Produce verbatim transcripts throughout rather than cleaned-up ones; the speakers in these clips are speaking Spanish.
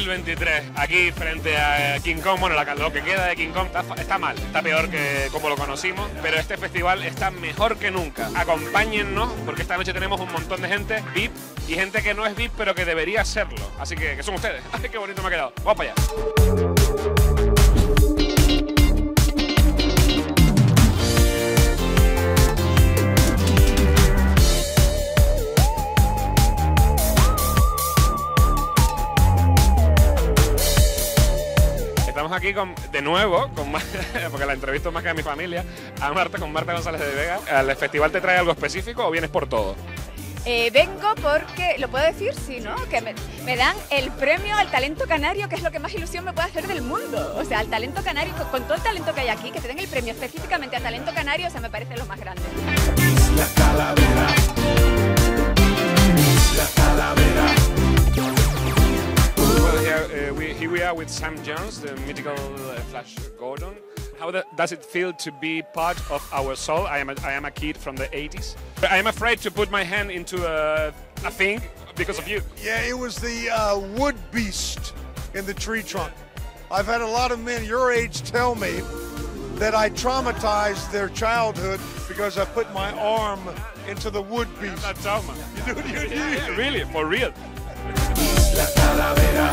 mil veintitrés, aquí frente a King Kong. Bueno, la, lo que queda de King Kong está, está mal, está peor que como lo conocimos, pero este festival está mejor que nunca. Acompáñennos, porque esta noche tenemos un montón de gente V I P y gente que no es V I P, pero que debería serlo. Así que, que son ustedes. Ay, qué bonito me ha quedado. Vamos para allá. Estamos aquí con, de nuevo, con, porque la entrevisto más que a mi familia, a Marta, con Marta González de Vega. ¿Al festival te trae algo específico o vienes por todo? Eh, vengo porque, ¿lo puedo decir? Sí, ¿no? Que me, me dan el premio al talento canario, que es lo que más ilusión me puede hacer del mundo. O sea, al talento canario, con, con todo el talento que hay aquí, que te den el premio específicamente al talento canario, o sea, me parece lo más grande. Isla Calavera. Isla Calavera. Well, here, uh, we, here we are with Sam Jones, the mythical uh, Flash Gordon. How the, does it feel to be part of our soul? I am a, I am a kid from the eighties. I am afraid to put my hand into a, a thing because of you. Yeah, it was the uh, wood beast in the tree trunk. I've had a lot of men your age tell me that I traumatized their childhood because I put my arm into the wood beast. That's trauma. You do, you, you, Yeah, yeah, really, for real. Isla Calavera.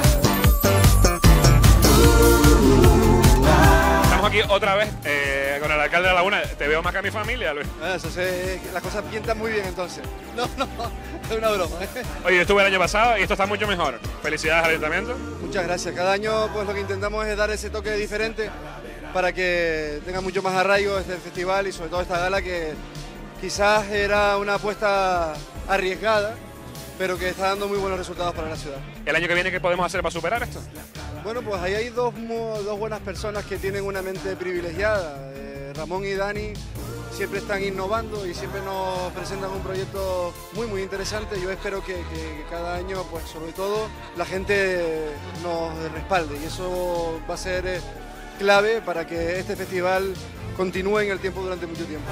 Estamos aquí otra vez eh, con el alcalde de La Laguna. Te veo más que a mi familia, Luis. Eso se, las cosas pintan muy bien entonces. No, no, es una broma. ¿eh? Oye, yo estuve el año pasado y esto está mucho mejor. Felicidades al ayuntamiento. Muchas gracias. Cada año pues lo que intentamos es dar ese toque diferente para que tenga mucho más arraigo este festival y sobre todo esta gala que quizás era una apuesta arriesgada, pero que está dando muy buenos resultados para la ciudad. ¿El año que viene qué podemos hacer para superar esto? Bueno, pues ahí hay dos, mo- dos buenas personas que tienen una mente privilegiada. Eh, Ramón y Dani siempre están innovando y siempre nos presentan un proyecto muy muy interesante. Yo espero que, que- que cada año, pues sobre todo, la gente nos respalde y eso va a ser eh, clave para que este festival continúe en el tiempo durante mucho tiempo.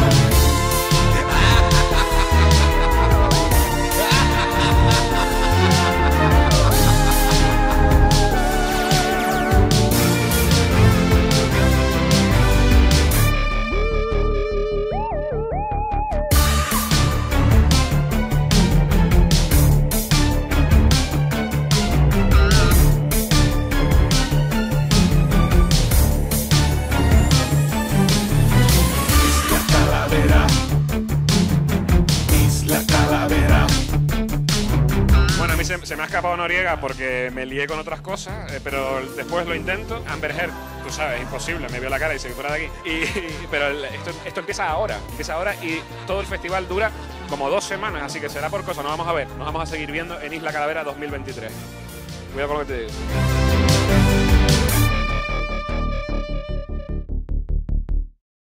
Isla Calavera. Isla Calavera. Bueno, a mí se, se me ha escapado Noriega porque me lié con otras cosas, eh, pero después lo intento. Amber Heard, tú sabes, imposible, me vio la cara y se fue fuera de aquí. Y, pero el- esto, esto empieza ahora, empieza ahora y todo el festival dura como dos semanas, así que será por cosa. Nos vamos a ver, nos vamos a seguir viendo en Isla Calavera dos mil veintitrés. Cuidado con lo que te digo.